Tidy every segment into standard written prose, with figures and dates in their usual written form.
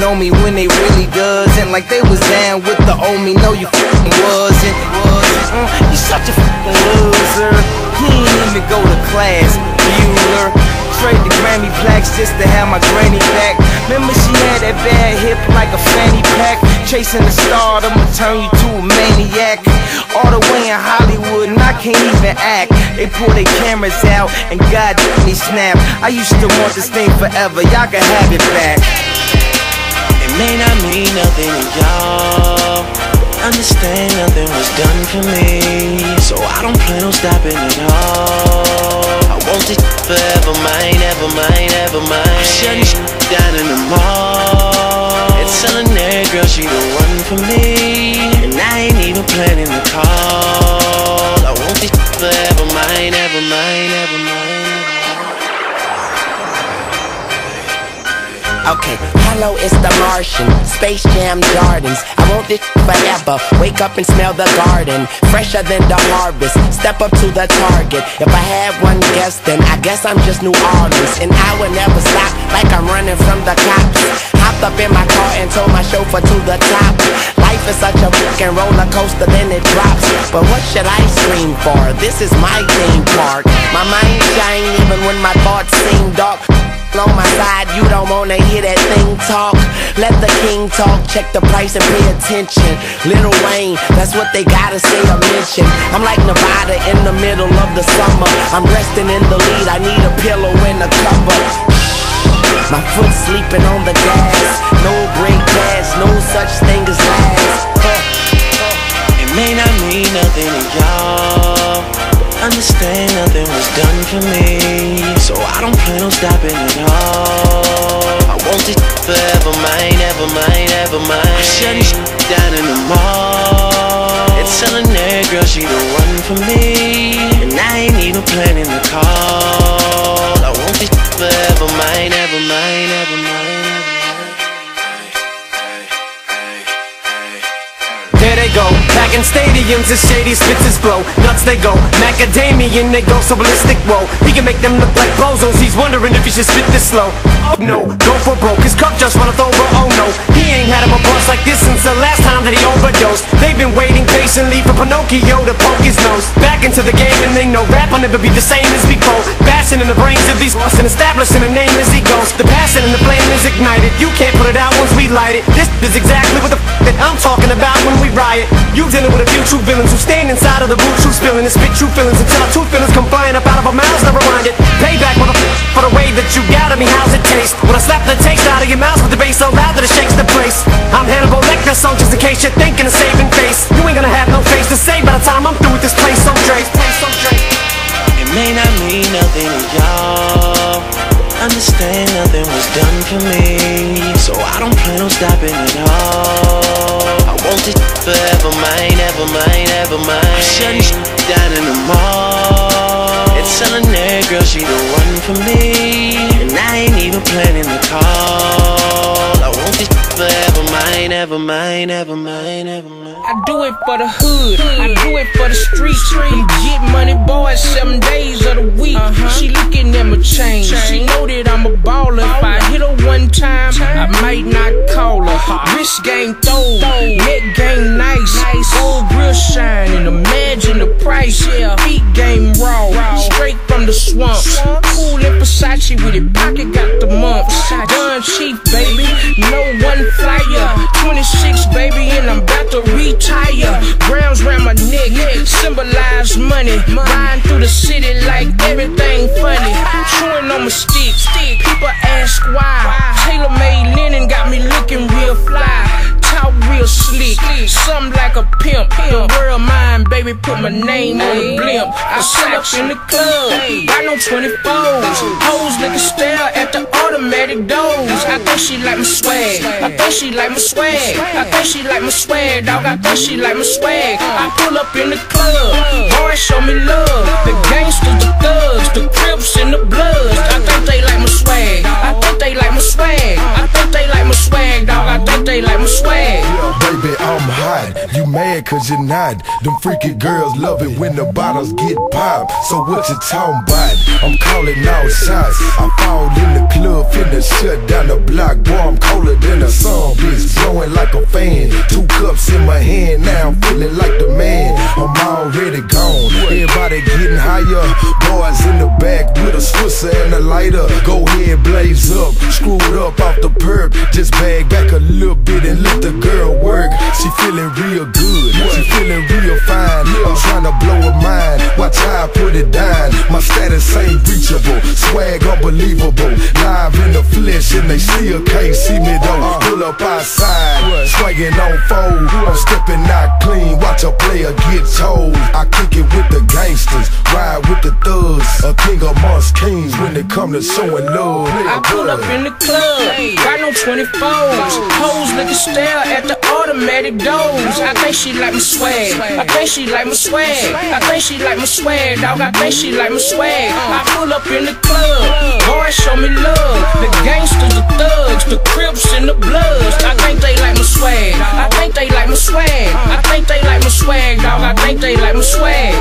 know me when they really doesn't. Like they was down with the old me. No, you fucking wasn't. You such a fucking loser. You ain't even go to class, Bueller. Trade the Grammy plaques just to have my granny back. Remember she had that bad hip like a fanny pack. Chasing the star, I'ma turn you to a maniac. All the way in Hollywood and I can't even act. They pull their cameras out and God me snap. I used to want this thing forever, y'all can have it back. It may not mean nothing to y'all, understand nothing was done for me, so I don't plan on stopping at all. I want this forever mine, ever mine, ever mine. I'm shutting down in the mall and telling that girl she the one for me, and I ain't even planning to call. I want this forever mine, ever mine, ever mine. Okay, hello, it's the Martian, Space Jam Jordans. I want this forever, wake up and smell the garden, fresher than the harvest, step up to the target. If I had one guess, then I guess I'm just New Orleans, and I would never stop like I'm running from the cops. Hopped up in my car and told my chauffeur to the top. Life is such a fucking roller coaster, then it drops. But what should I scream for? This is my theme park. My mind shine even when my thoughts seem dark. On my side, you don't wanna hear that thing talk. Let the king talk, check the price and pay attention. Lil Wayne, that's what they gotta say or mention. I'm like Nevada in the middle of the summer. I'm resting in the lead, I need a pillow and a cover. My foot sleeping on the gas, no break gas, no such thing as last. It may not mean nothing to y'all, understand nothing was done for me, so I don't plan on stopping at all. I want this forever mine, ever mine, ever mine. I'm shutting down in the mall and telling that girl she the one for me, and I ain't even planning to call. I want this forever mine, ever mine, ever mine. There they go, back in stadiums as shady spits blow. Nuts they go, macadamian they go so ballistic, whoa. He can make them look like bozos, he's wondering if he should spit this slow. Oh no, go for broke, his cup just runneth over, oh no. He ain't had him a bust like this since the last time that he overdosed. They've been waiting patiently for Pinocchio to poke his nose back into the game, and they know rap will never be the same as before. Bashing in the brains of these lost and establishing a name as he goes. The passion and the flame is ignited, you can't put it out once we light it. This is exactly what the that I'm talking about when we riot. You dealing with a few true villains who stand inside of the boot, true spilling and spit true feelings until our true feelings come flying up out of our mouths. Never mind it. Payback for the way that you got at me. How's it taste when I slap the taste out of your mouth with the bass so loud that it shakes the place? I'm Hannibal Lecter, so just in case you're thinking of saving face, you ain't gonna have no face to say by the time I'm through with this place. So Drake. It may not mean nothing to y'all, understand nothing was done for me, so I don't plan on stopping at all. I want this forever mine, ever mine, ever mine. I'm shutting down in the mall and telling that girl she the one for me, and I ain't even planning to call. I want this forever mine, ever mine, ever mine, ever mine. I do it for the hood, I do it for the streets. Them get money boys 7 days of the week. She looking at my chain, she know that I'm a baller. If I hit her one time, I might not call her. Wrist game throw, neck game nice, gold grill shining, imagine the price. Feet game raw, straight from the swamp. Cool in Versace with it, pocket got the mumps. Done cheap, baby, no one flyer. 26, baby, and I'm about to retire. Grounds round my neck, symbolize money. Riding through the city like everything funny. Chewing on my stick, people ask why. Tailor-made linen got me looking real fly. Talk real slick, something like a pimp. The world mine, baby, put my name on the blimp. I sit up in the club, got no 24s. Hoes looking stare at the automatic doors. I think she like my swag, I think she like my swag, I think she like my swag, dog. I think she like my swag. I pull up in the club, boys show me love. The gangsters, the thugs, the Crips and the Bloods. I think they like my swag, I think they like my swag, I think they like my swag, dog. I think they like my swag. Yeah, baby, I'm hot. You mad cause you're not. Them freaky girls love it when the bottles get popped. So what you talking about? I'm calling all shots. I fall in the club, finna shut down the block. Boy, I'm colder than the sun. blowing like a fan. 2 cups in my hand, now I'm feeling like the man. I'm already gone, everybody getting higher. Boys in the back with a Swisser and a lighter. Go ahead, blaze up, screw it up off the perp. Just bag back a little bit and let the girl work. She feeling real good, she feeling real fine. I'm trying to blow her mind, watch how I put it down. My status ain't reachable, swag unbelievable. Live in the flesh and they still can't see me though. Pull up outside, swinging on fold. I'm stepping out clean, watch a player get told. I kick it with the gangsters, ride with the thugs. A king amongst kings when it come to showing love. I pull up in the club, got no 24s. Hoes looking stare at the automatic doors. I think she like my swag, I think she like my swag, I think she like my swag, dog. I think she like my swag. I pull up in the club, boys show me love. The gangsters, the thugs, the Crips and the Bloods. I think they like my swag, I think they like my swag, I think they like my swag, dog. I think they like my swag.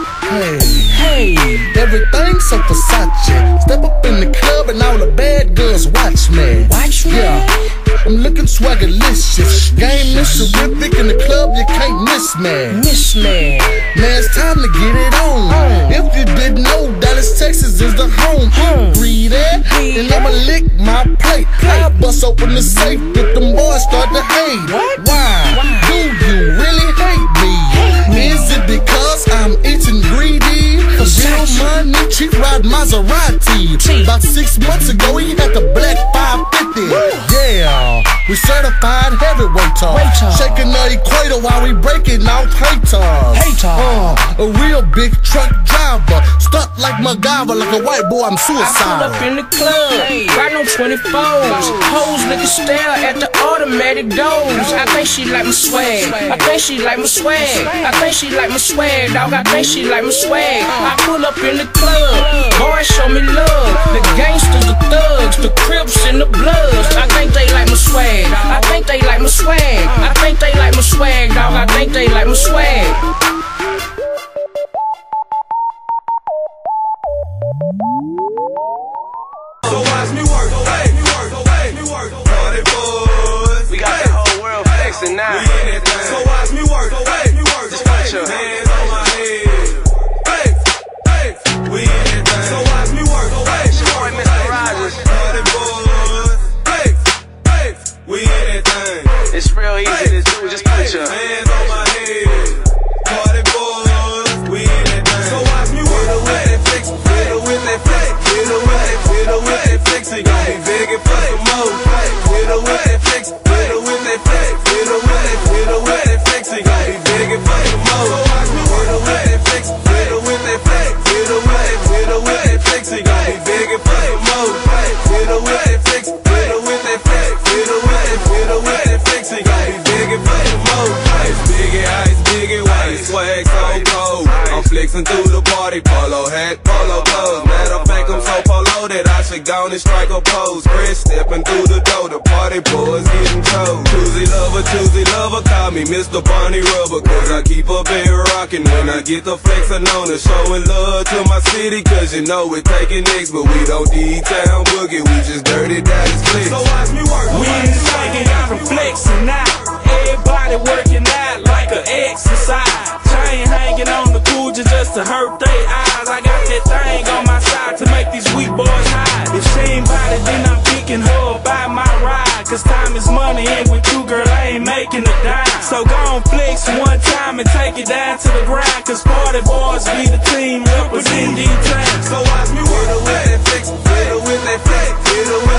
Hey, everything's so Versace. Step up in the club and all the bad girls watch me. Watch me? Yeah, I'm looking swaggerlicious. Game is terrific in the club, you can't miss me. Miss me. Man, it's time to get it on. If you didn't know, Dallas, Texas is the home. Read that, and I'ma lick my plate. I bust open the safe if them boys start to hate. Why? Do you really hate me? Is it because I'm itching greedy? Real money, cheap ride Maserati. About 6 months ago, he had the black 550. Yeah, we certified heavyweight talk. Shaking the equator while we breaking out haters. A real big truck driver, stuck like MacGyver, like a white boy, I'm suicide. I pull up in the club, got no 24s. Hoes looking stare at the automatic doors. I think she like my swag, I think she like my swag, I think she like my swag, dog. I think she like my swag. I pull up in the club, boys show me love. The gangsters, the thugs, the Crips and the Bloods. I think they like my swag, I think they like my swag, I think they like my swag, dog. I think they like my swag. So watch me work, hey, me work, party boys. We got the whole world flexing now. So watch me work, hey, just put your hands on my head. Hey, we in it. So watch me work, hey, Mr. Rogers. Party boys, hey, we in it. It's real easy to do, just put your hands on my head. Party boys, we in it. So watch me work, hey, flex, fiddle with that flex, fiddle with that flex, it gon' be begging for some more. Fiddle with that flex, fiddle with that flex, fiddle with that flex, it gon' be begging for some more. So watch me fiddle with that flex, fiddle with that flex, fiddle with that flex, it gon' be begging for some more. Fiddle with that flex, fiddle with that flex, fiddle with that flex, it gon' be begging for some more. Ice biggie, white swag so cold. I'm flexing through the party, polo hat, polo clothes. Matter of fact, I'm so polo that I should go and strike a pose. Chris stepping through the door, the party boys getting chose. Choosy lover, call me Mr. Barney Rubber. Cause I keep a bed rockin' when I get the flexin' on it. Showing love to my city, cause you know we're taking next. But we don't D-Town boogie, we just dirty Dallas flex. So watch me work. We in the tank and I'm flexing out. Everybody working out like an exercise. Chain hanging on the coochie just to hurt their eyes. I got that thing on my side to make these weak boys hide. If she ain't bout it, then I'm picking her by my ride. Cause time is money and with you, girl, I ain't making a dime. So go on flex one time and take it down to the ground. Cause party boys be the team representing D-Town. So watch me work with that flex, fiddle with that flex, fiddle with